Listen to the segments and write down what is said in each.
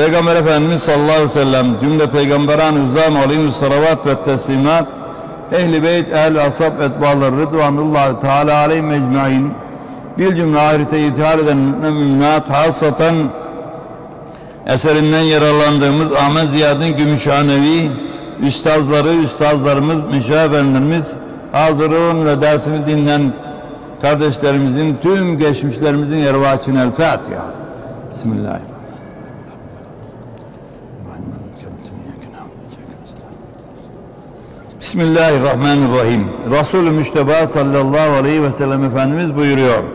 Peygamber Efendimiz sallallahu aleyhi ve sellem cümle peygamberan rızan aleyhü salavat ve teslimat ehl-i beyt, ehl-i ashab etbaları rıdvanullahi teala aleyhim ecmain bir cümle ahirete ithal eden müminat hasaten eserinden yararlandığımız Ahmet Ziyad'ın Gümüşhanevi üstazlarımız, müşahefenlerimiz, hazırın ve dersimi dinleyen kardeşlerimizin, tüm geçmişlerimizin yervaçin el Fatiha. Bismillahirrahmanirrahim. Bismillahirrahmanirrahim. Resulü Müşteba sallallahu aleyhi ve sellem Efendimiz buyuruyor.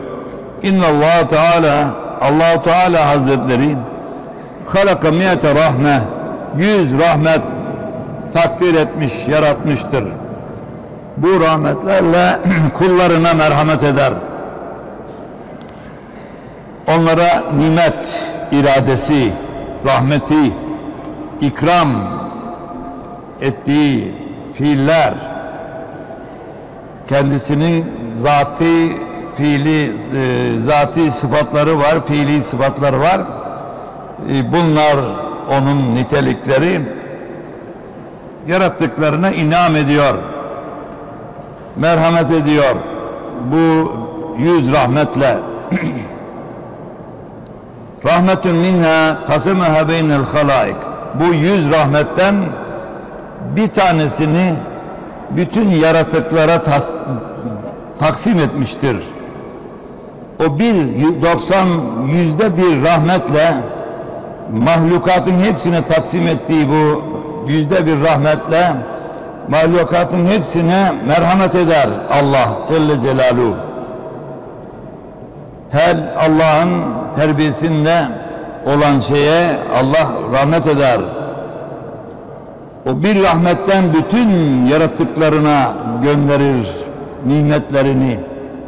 Allah-u Teala Hazretleri halaka miyete rahme, 100 rahmet takdir etmiş, yaratmıştır. Bu rahmetlerle kullarına merhamet eder. Onlara nimet iradesi, rahmeti, ikram ettiği fiiller, kendisinin zati sıfatları var, fiili sıfatları var. Bunlar onun nitelikleri, yarattıklarına inam ediyor, merhamet ediyor. Bu 100 rahmetle rahmetun minha kasemaha beynel halaik. Bu 100 rahmetten bir tanesini bütün yaratıklara taksim etmiştir. O %1 rahmetle mahlukatın hepsine taksim ettiği bu %1 rahmetle mahlukatın hepsine merhamet eder Allah Celle Celaluhu. Her Allah'ın terbiyesinde olan şeye Allah rahmet eder. O bir rahmetten bütün yarattıklarına gönderir nimetlerini.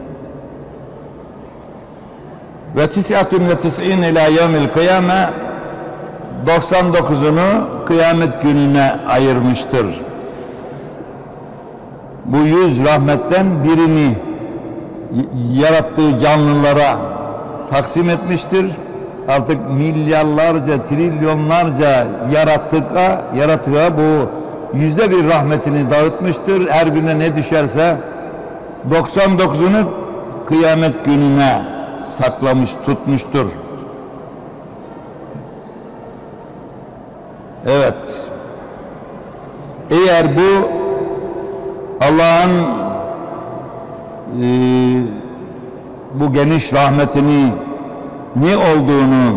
Ve 99 ila yevmil kıyame, 99'unu kıyamet gününe ayırmıştır. Bu 100 rahmetten birini yarattığı canlılara taksim etmiştir. Artık milyarlarca, trilyonlarca yaratığa bu %1 rahmetini dağıtmıştır. Her birine ne düşerse 99'unu kıyamet gününe saklamış, tutmuştur. Evet. Eğer bu Allah'ın bu geniş rahmetini ne olduğunu,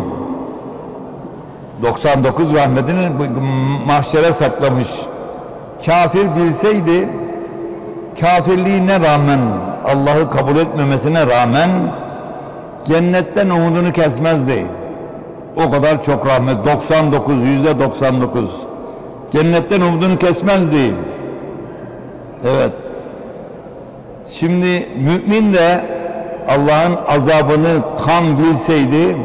99 rahmetini mahşere saklamış kafir bilseydi, kafirliğine rağmen, Allah'ı kabul etmemesine rağmen cennetten umudunu kesmezdi. O kadar çok rahmet, %99 cennetten umudunu kesmezdi. Evet. Şimdi mümin de Allah'ın azabını tam bilseydi,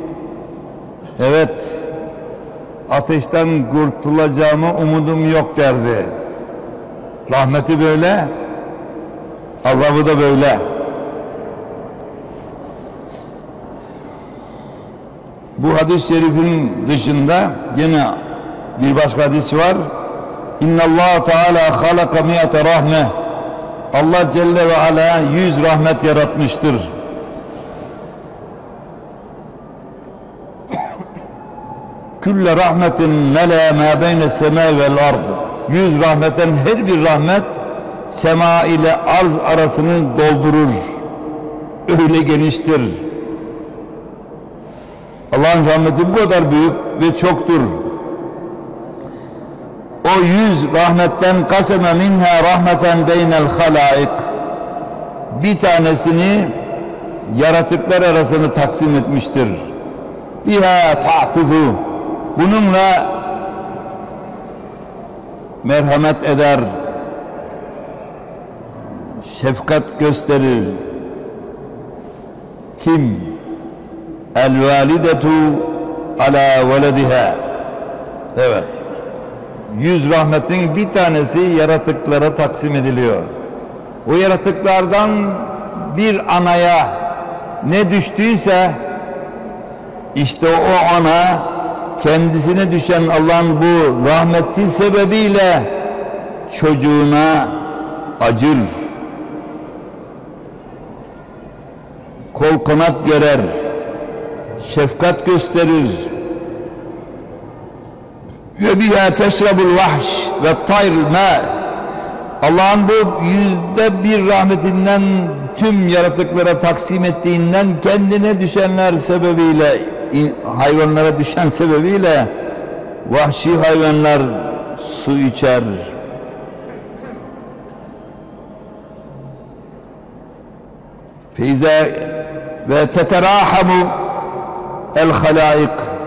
evet, ateşten kurtulacağımı umudum yok derdi. Rahmeti böyle, azabı da böyle. Bu hadis-i şerifin dışında yine bir başka hadis var. İnnallâhu Teâlâ halaka miyete rahme. Allah Celle ve Ala 100 rahmet yaratmıştır. Külle rahmetin mele mâ beyne semâ vel ard. 100 rahmetten her bir rahmet sema ile arz arasını doldurur. Öyle geniştir. Allah'ın rahmeti bu kadar büyük ve çoktur. O 100 rahmetten kaseme minha rahmeten beynel halaik, bir tanesini yaratıklar arasında taksim etmiştir. Biha ta'tifu, bununla merhamet eder, şefkat gösterir. Kim? El validetu ala velediha. Evet. 100 rahmetin bir tanesi yaratıklara taksim ediliyor. O yaratıklardan bir anaya ne düştüyse işte o ana kendisine düşen Allah'ın bu rahmeti sebebiyle çocuğuna acır, kol kanat gerer, şefkat gösterir. Ve biha teşrabul vahş ve tayril ma. Allah'ın bu %1 rahmetinden tüm yaratıklara taksim ettiğinden kendine düşenler sebebiyle, hayvanlara düşen sebebiyle vahşi hayvanlar su içer. Feize ve teterahamu el halaik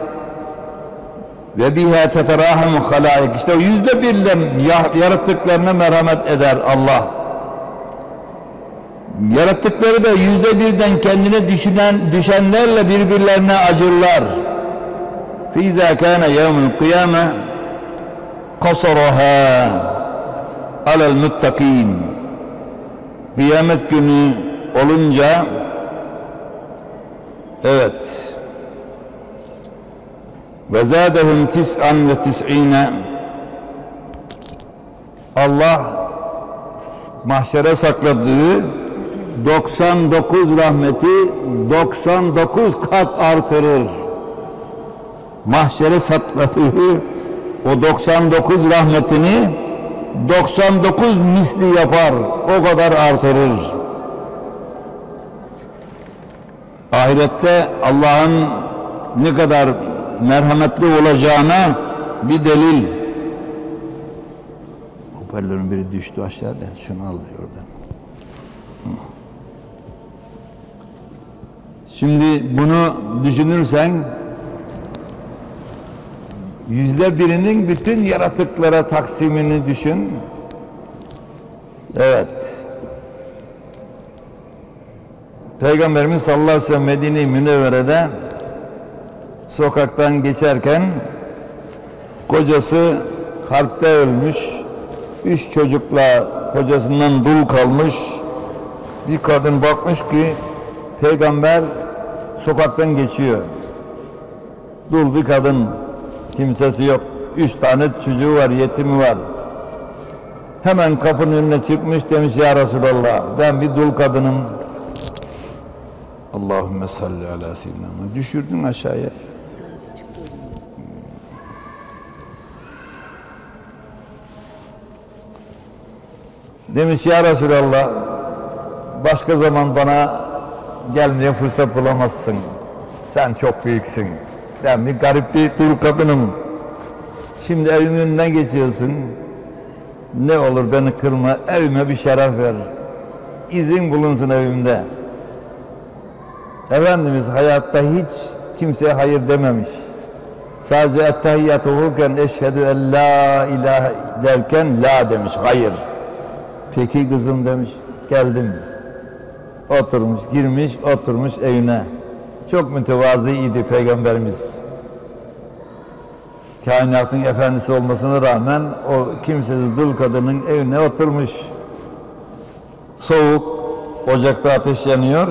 ve biha teterahamu halaik. İşte o %1'le yarattıklarına merhamet eder Allah. Yarattıkları da %1'den kendine düşenlerle birbirlerine acırlar. Feize kâne yevmül kıyâme kasaraha alel muttaqîn. Kıyamet günü olunca, evet, ve zâdehum tis'an ve tis'îne, Allah mahşere sakladığı 99 rahmeti 99 kat artırır. Mahşere sakladığı o 99 rahmetini 99 misli yapar, o kadar artırır. Ahirette Allah'ın ne kadar merhametli olacağına bir delil. Hoparlörün biri düştü aşağıda. Şunu al oradan. Şimdi bunu düşünürsen %1'inin bütün yaratıklara taksimini düşün. Evet. Peygamberimiz sallallahu aleyhi ve sellem Medine-i Münevvere'de sokaktan geçerken kocası harpte ölmüş, 3 çocukla kocasından dul kalmış bir kadın bakmış ki Peygamber sokaktan geçiyor. Dul bir kadın, kimsesi yok, 3 tane çocuğu var, yetimi var. Hemen kapının önüne çıkmış, demiş ya Resulallah, ben bir dul kadınım. Allahümme salli ala seyyidina. Düşürdün aşağıya. Demiş ya Resulallah, başka zaman bana gelmeye fırsat bulamazsın. Sen çok büyüksün. Ben bir garip bir dul kadınım. Şimdi evimin önünden geçiyorsun. Ne olur beni kırma, evime bir şeref ver. İzin bulunsun evimde. Efendimiz hayatta hiç kimseye hayır dememiş. Sadece ettehiyyatı okurken eşhedü en la ilahe derken la demiş, hayır. Peki kızım demiş, geldim. Oturmuş, girmiş, oturmuş evine. Çok mütevazı idi Peygamberimiz. Kainatın efendisi olmasına rağmen o kimsesiz dul kadının evine oturmuş. Soğuk, ocakta ateş yanıyor.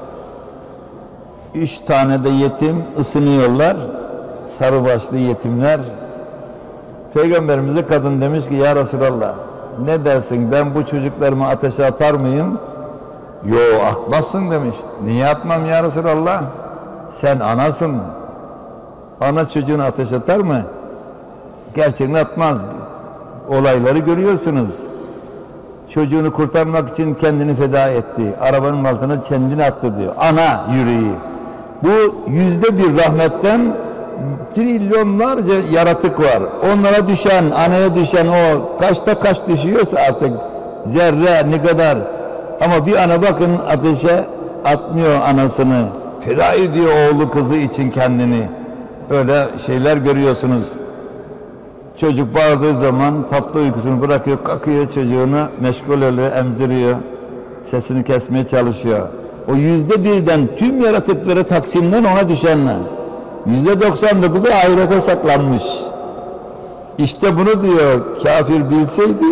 3 tane de yetim ısınıyorlar. Sarı başlı yetimler. Peygamberimize kadın demiş ki ya Resulallah, ne dersin, ben bu çocuklarımı ateşe atar mıyım? Yo, atmazsın demiş. Niye atmam ya Resulallah? Sen anasın. Ana çocuğunu ateşe atar mı? Gerçekten atmaz. Olayları görüyorsunuz. Çocuğunu kurtarmak için kendini feda etti. Arabanın altına kendini attı diyor. Ana yüreği. Bu %1 rahmetten trilyonlarca yaratık var. Onlara düşen, anaya düşen o kaçta kaç düşüyorsa artık zerre ne kadar. Ama bir ana bakın ateşe atmıyor anasını. Feda ediyor oğlu kızı için kendini. Öyle şeyler görüyorsunuz. Çocuk bağırdığı zaman tatlı uykusunu bırakıyor, kalkıyor çocuğunu meşgul oluyor, emziriyor. Sesini kesmeye çalışıyor. O %1'den tüm yaratıkları taksimden ona düşenler. %99'u ahirete saklanmış. İşte bunu diyor, kafir bilseydi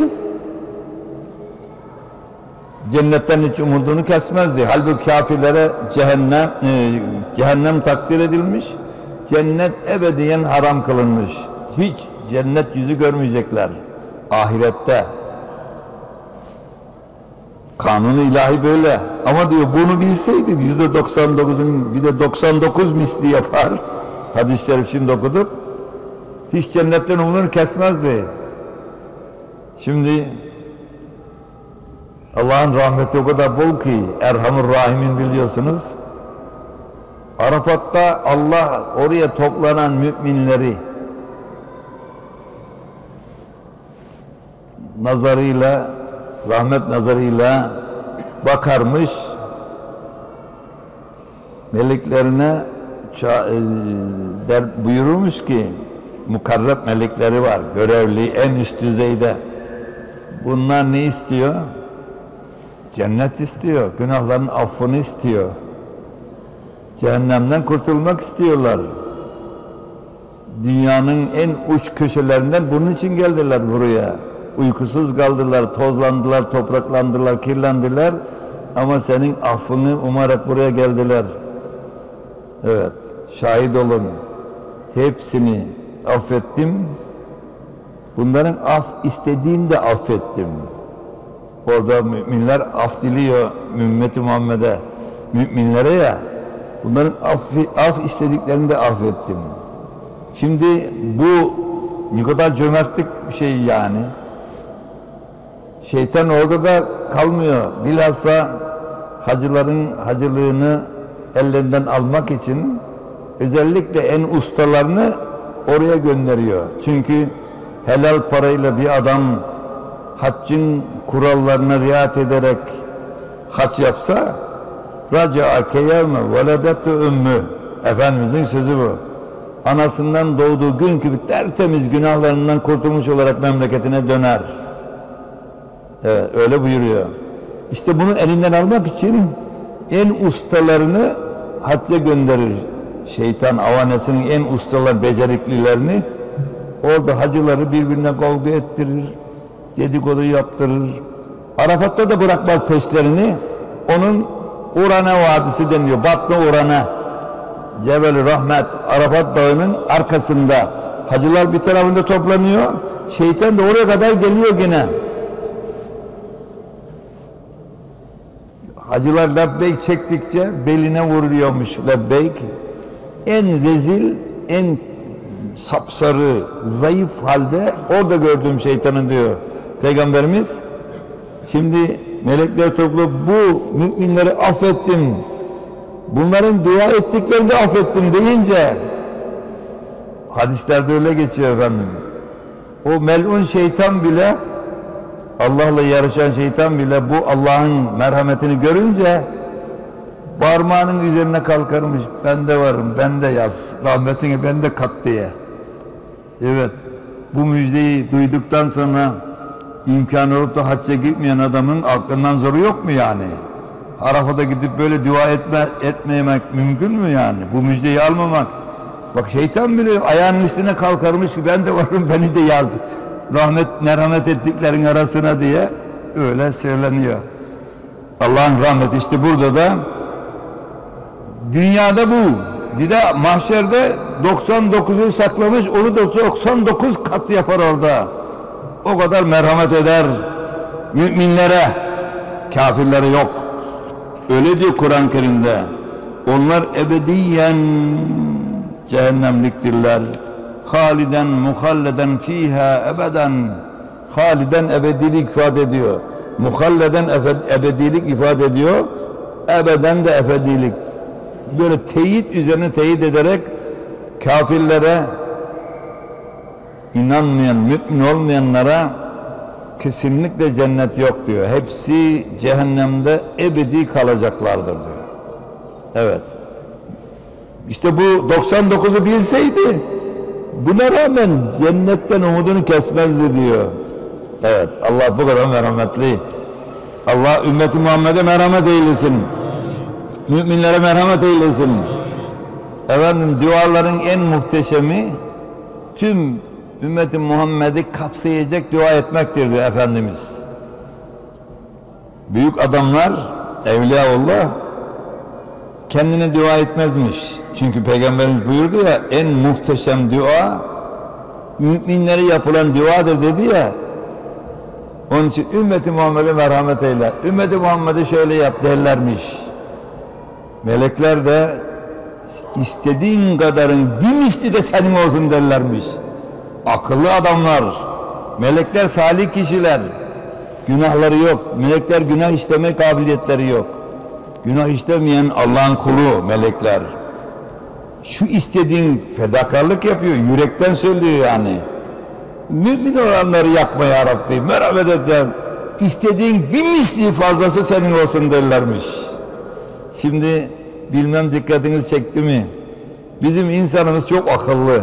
cennetten hiç umudunu kesmezdi. Halbuki kafirlere cehennem takdir edilmiş. cennet ebediyen haram kılınmış. Hiç cennet yüzü görmeyecekler ahirette. Kanunu ilahi böyle. Ama diyor bunu bilseydi %99'un bir de 99 misli yapar. Hadis-i şerif şimdi okuduk. Hiç cennetten umudunu kesmezdi. Şimdi Allah'ın rahmeti o kadar bol ki Erhamur Rahimin biliyorsunuz. Arafat'ta Allah oraya toplanan müminleri nazarıyla, rahmet nazarıyla bakarmış, meleklerine buyurmuş ki, mukarreb melekleri var, görevli, en üst düzeyde. Bunlar ne istiyor? Cennet istiyor, günahların affını istiyor. Cehennemden kurtulmak istiyorlar. Dünyanın en uç köşelerinden bunun için geldiler buraya. Uykusuz kaldılar, tozlandılar, topraklandılar, kirlendiler. Ama senin affını umarak buraya geldiler. Evet, şahit olun. Hepsini affettim. Bunların af istediğini de affettim. Orada müminler af diliyor ümmeti Muhammed'e, müminlere ya. Bunların af istediklerini de affettim. Şimdi bu ne kadar cömertlik bir şey yani. Şeytan orada da kalmıyor. Bilhassa hacıların hacılığını ellerinden almak için özellikle en ustalarını oraya gönderiyor. Çünkü helal parayla bir adam haccın kurallarına riayet ederek hac yapsa raca'a keyevme veledetu ümmü, Efendimizin sözü bu. Anasından doğduğu gün gibi tertemiz günahlarından kurtulmuş olarak memleketine döner. Evet, öyle buyuruyor. İşte bunu elinden almak için en ustalarını hacca gönderir. Şeytan avanesinin en ustalar, beceriklilerini orada hacıları birbirine kavga ettirir, dedikodu yaptırır. Arafat'ta da bırakmaz peşlerini. Onun Urana Vadisi deniliyor. Batlı Urana, Cebel-i Rahmet, Arafat Dağı'nın arkasında. Hacılar bir tarafında toplanıyor. Şeytan da oraya kadar geliyor gene. Hacılar lebbeyk çektikçe beline vuruyormuş lebbeyk. En rezil, en sapsarı, zayıf halde orada gördüğüm şeytanı diyor Peygamberimiz. Şimdi melekler toplu bu müminleri affettim, bunların dua ettiklerini de affettim deyince hadislerde öyle geçiyor efendim. O melun şeytan bile, Allah'la yarışan şeytan bile bu Allah'ın merhametini görünce parmağının üzerine kalkarmış. Ben de varım, ben de yaz, rahmetini ben de kat diye. Evet, bu müjdeyi duyduktan sonra imkanı olup da hacca gitmeyen adamın aklından zoru yok mu yani? Arafat'a gidip böyle dua etmemek mümkün mü yani? Bu müjdeyi almamak. Bak şeytan bile ayağının üstüne kalkarmış ki ben de varım, beni de yaz. Merhamet ettiklerin arasına diye öyle söyleniyor. Allah'ın rahmeti işte burada da, dünyada bu. Bir de mahşerde 99'u saklamış, onu da 99 kat yapar orada. O kadar merhamet eder müminlere, kafirlere yok. Öyle diyor Kur'an-ı Kerim'de. Onlar ebediyen cehennemliktirler. Haliden muhalleden fiha ebeden. Haliden ebedilik ifade ediyor. Muhalleden ebedilik ifade ediyor. Ebeden de ebedilik. Böyle teyit üzerine teyit ederek kafirlere, inanmayan, mümin olmayanlara kesinlikle cennet yok diyor. Hepsi cehennemde ebedi kalacaklardır diyor. Evet. İşte bu 99'u bilseydi buna rağmen cennetten umudunu kesmezdi diyor. Evet, Allah bu kadar merhametli. Allah ümmeti Muhammed'e merhamet eylesin. Müminlere merhamet eylesin. Efendim duaların en muhteşemi tüm ümmeti Muhammed'i kapsayacak dua etmektir diyor Efendimiz. Büyük adamlar, Evliyaullah kendine dua etmezmiş. Çünkü Peygamberimiz buyurdu ya, en muhteşem dua müminlere yapılan duadır dedi ya. Onun için ümmeti Muhammed'e merhamet eyle, ümmeti Muhammed'e şöyle yap derlermiş. Melekler de istediğin kadarın bir misli de senin olsun derlermiş. Akıllı adamlar, melekler salih kişiler, günahları yok. Melekler günah işleme kabiliyetleri yok. Günah işlemeyen Allah'ın kulu melekler. Şu istediğin fedakarlık yapıyor, yürekten söylüyor yani. Mümin olanları yapma ya Rabbi, merhamet et ya. İstediğin bir misli fazlası senin olsun derlermiş. Şimdi bilmem dikkatiniz çekti mi? Bizim insanımız çok akıllı.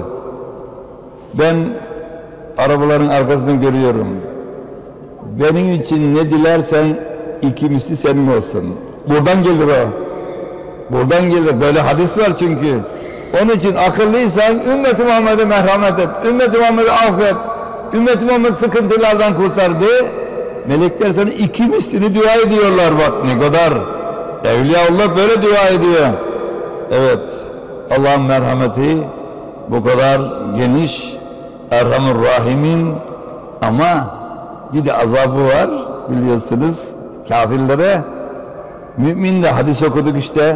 Ben arabaların arkasını görüyorum. Benim için ne dilersen iki misli senin olsun. Buradan gelir o. Buradan gelir. Böyle hadis var çünkü. Onun için akıllıysan ümmeti Muhammed'e merhamet et. Ümmeti Muhammed'e affet. Ümmeti Muhammed sıkıntılardan kurtardı. Melekler sana iki mislini dua ediyorlar bak ne kadar. Evliyaullah böyle dua ediyor. Evet. Allah'ın merhameti bu kadar geniş. Erhamur Rahimin, ama bir de azabı var biliyorsunuz kafirlere. Mümin de hadis okuduk işte.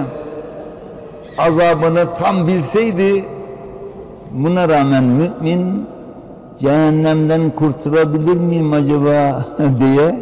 Azabını tam bilseydi, buna rağmen mümin cehennemden kurtulabilir miyim acaba diye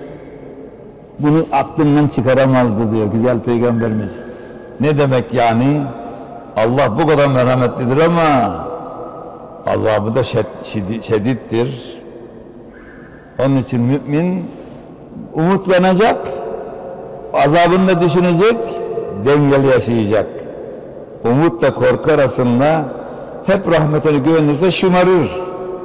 bunu aklından çıkaramazdı diyor güzel Peygamberimiz. Ne demek yani? Allah bu kadar merhametlidir ama azabı da şedittir. Onun için mümin umutlanacak, azabını da düşünecek, dengeli yaşayacak. Umutla korku arasında hep rahmetine güvenirse şımarır.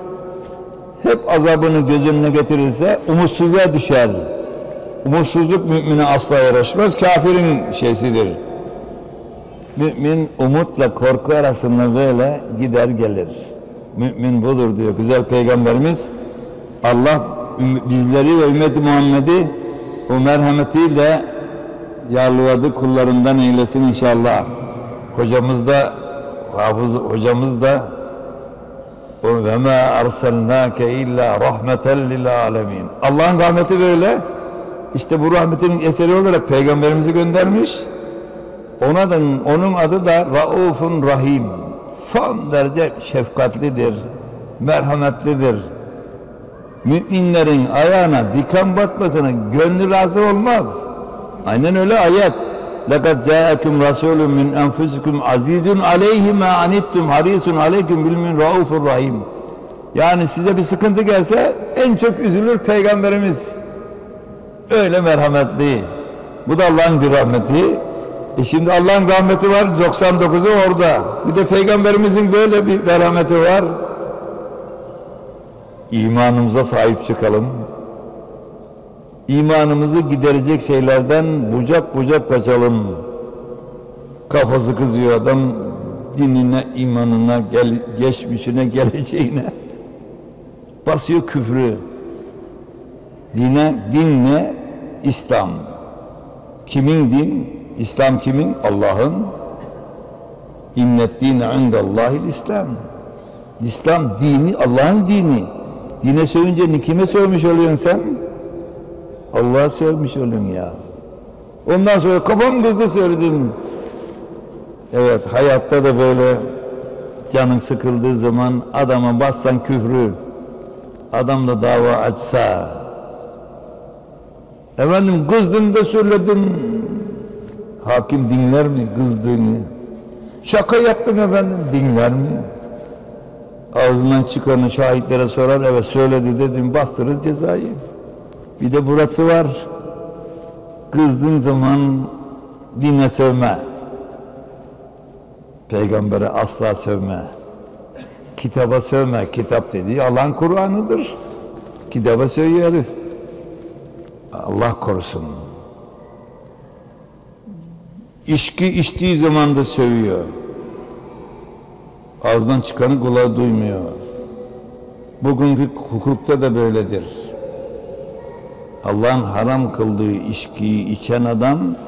Hep azabını göz önüne getirirse umutsuzluğa düşer. Umutsuzluk mümine asla yaraşmaz, kafirin şeysidir. Mümin umutla korku arasında böyle gider gelir. Mümin budur diyor güzel Peygamberimiz. Allah bizleri ve ümmeti Muhammed'i o merhametiyle yarlıvadı kullarından eylesin inşallah. Hocamız da, hafız hocamız da ve mâ arsalnâke illâ rahmeten lil âlemin. Allah'ın rahmeti böyle. İşte bu rahmetin eseri olarak Peygamberimizi göndermiş. Onun adı da Raufun Rahim. Son derece şefkatlidir, merhametlidir. Müminlerin ayağına diken batmasına gönlü razı olmaz. Aynen öyle ayet. لَقَدْ جَاءَكُمْ رَسُولٌ مِنْ أَنْفُسِكُمْ عَزِيزٌ عَلَيْهِ مَا عَنِتُّمْ حَرِيصٌ عَلَيْكُمْ بِالْمُؤْمِنِينَ رَءُوفٌ رَحِيمٌ. Yani size bir sıkıntı gelse en çok üzülür Peygamberimiz. Öyle merhametli. Bu da Allah'ın bir rahmeti. Şimdi Allah'ın rahmeti var, 99'u orada. Bir de Peygamberimizin böyle bir merhameti var. İmanımıza sahip çıkalım. İmanımızı giderecek şeylerden bucak bucak kaçalım. Kafası kızıyor adam dinine, imanına, geçmişine, geleceğine. Basıyor küfrü. Din ne? İslam. Kimin din? İslam kimin? Allah'ın. İnnet dine indellahil İslam. İslam dini, Allah'ın dini. Dine sövünce kime sövmüş oluyorsun sen? Allah'a sövmüş oluyorsun ya. Ondan sonra kafam kızdı söyledim. Evet, hayatta da böyle canın sıkıldığı zaman adama bassan küfrü, adam da dava açsa, efendim kızdığını söyledim, hakim dinler mi kızdığını? Şaka yaptım efendim, dinler mi? Ağzından çıkanı şahitlere sorar, evet söyledi dedim, bastırır cezayı. Bir de burası var, kızdığın zaman dine sövme, peygambere asla sövme, kitaba sövme, kitap dediği Allah'ın Kur'an'ıdır, kitaba sövüyor herif, Allah korusun. İçki içtiği zaman da sövüyor. Ağzından çıkanı kulağı duymuyor. Bugünkü hukukta da böyledir. Allah'ın haram kıldığı içkiyi içen adam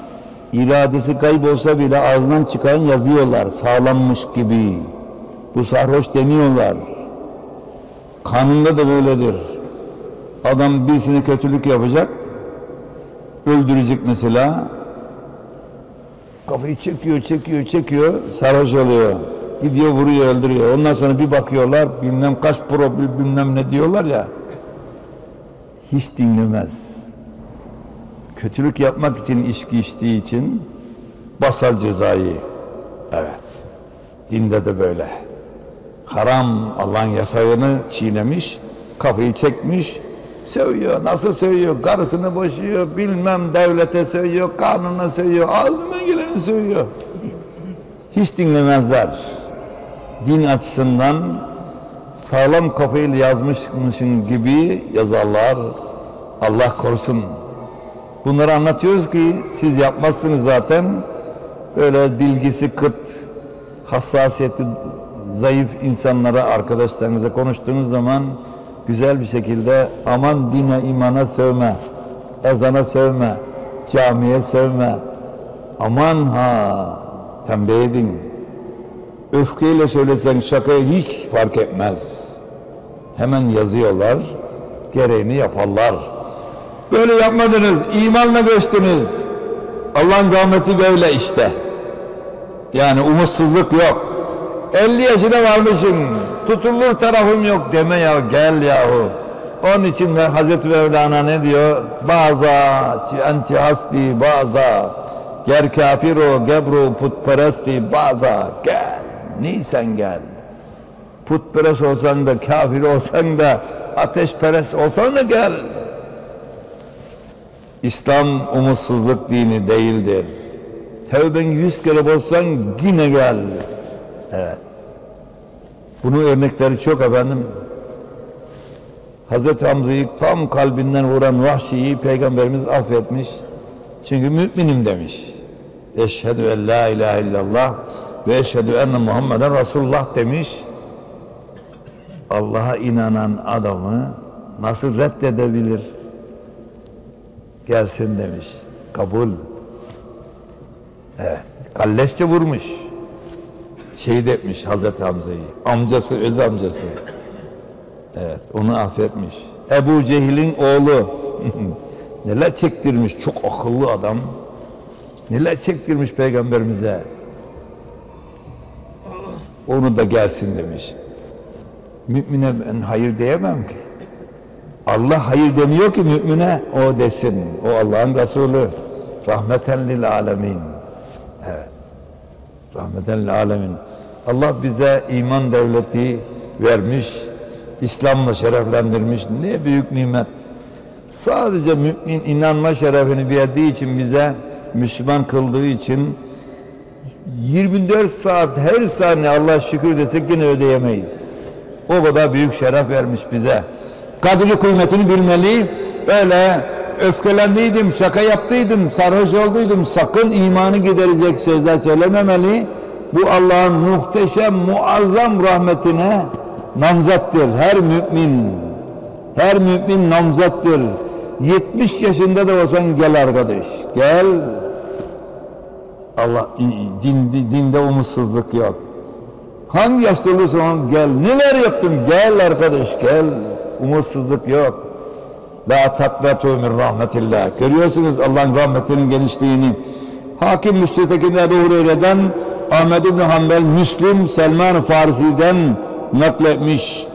İradesi kaybolsa bile ağzından çıkan yazıyorlar. Sağlammış gibi. Bu sarhoş demiyorlar. Kanunda da böyledir. Adam birisine kötülük yapacak, öldürecek mesela. Kafayı çekiyor, sarhoş oluyor. Gidiyor, vuruyor, öldürüyor. Ondan sonra bir bakıyorlar, bilmem kaç promil bilmem ne diyorlar ya. Hiç dinlemez. Kötülük yapmak için, içki içtiği için basar cezayı. Evet. Dinde de böyle. Haram, Allah'ın yasağını çiğnemiş, kafayı çekmiş, sövüyor. Nasıl sövüyor? Karısını boşuyor, bilmem devlete sövüyor, kanuna sövüyor, ağzına geleni sövüyor. Hiç dinlemezler. Din açısından sağlam kafayla yazmışmışın gibi yazarlar. Allah korusun. Bunları anlatıyoruz ki siz yapmazsınız zaten. Böyle bilgisi kıt, hassasiyeti zayıf insanlara, arkadaşlarınıza konuştuğunuz zaman güzel bir şekilde aman dine, imana sövme, ezana sövme, camiye sövme, aman ha tembih edin. Öfkeyle söylesen şakayı hiç fark etmez. Hemen yazıyorlar, gereğini yaparlar. Böyle yapmadınız, imanla göçtünüz. Allah'ın rahmeti böyle işte. Yani umutsuzluk yok. 50 yaşına varmışsın, tutulur tarafım yok deme ya, gel yahu. Onun için de Hazreti Mevlana ne diyor? Baza, enti hasti baza, ger kafir o gebru putperesti baza, gel, neysen gel. Putperest olsan da, kafir olsan da, ateşperest olsan da gel. İslam umutsuzluk dini değildir. Tevben 100 kere bozsan yine gel. Evet. Bunun örnekleri çok efendim. Hazreti Hamza'yı tam kalbinden vuran Vahşi'yi Peygamberimiz affetmiş. Çünkü müminim demiş. Eşhedü en la ilahe illallah ve eşhedü enne Muhammeden Resulullah demiş. Allah'a inanan adamı nasıl reddedebilir? Gelsin demiş. Kabul. Evet. Kalleşçe vurmuş. Şehit etmiş Hazreti Hamza'yı. Amcası, öz amcası. Evet, onu affetmiş. Ebu Cehil'in oğlu. Neler çektirmiş, çok akıllı adam. Neler çektirmiş Peygamberimize. Onu da gelsin demiş. Mümine ben hayır diyemem ki. Allah hayır demiyor ki mümine, o desin. O Allah'ın Resulü. Rahmeten lil alemin. Evet. Rahmeten lil alemin. Allah bize iman devleti vermiş, İslam'la şereflendirmiş. Ne büyük nimet. Sadece mümin inanma şerefini verdiği için, bize Müslüman kıldığı için 24 saat her saniye Allah şükür desek yine ödeyemeyiz. O kadar büyük şeref vermiş bize. Kadri kıymetini bilmeli. Böyle öfkelendiydim, şaka yaptıydım, sarhoş olduydum, sakın imanı giderecek sözler söylememeli. Bu Allah'ın muhteşem, muazzam rahmetine namzattır. Her mümin namzattır. 70 yaşında da olsan gel arkadaş, gel. Allah, dinde umutsuzluk yok. Hangi yaşta olursan gel, neler yaptın, gel arkadaş, gel. Umutsuzluk yok. La taknatu min rahmetillah. Görüyorsunuz Allah'ın rahmetinin genişliğini. Hakim Müstedek'in Ebu Hureyre'den, Ahmed İbni Hanbel, Müslim, Selman-ı Farisi'den nakletmiş.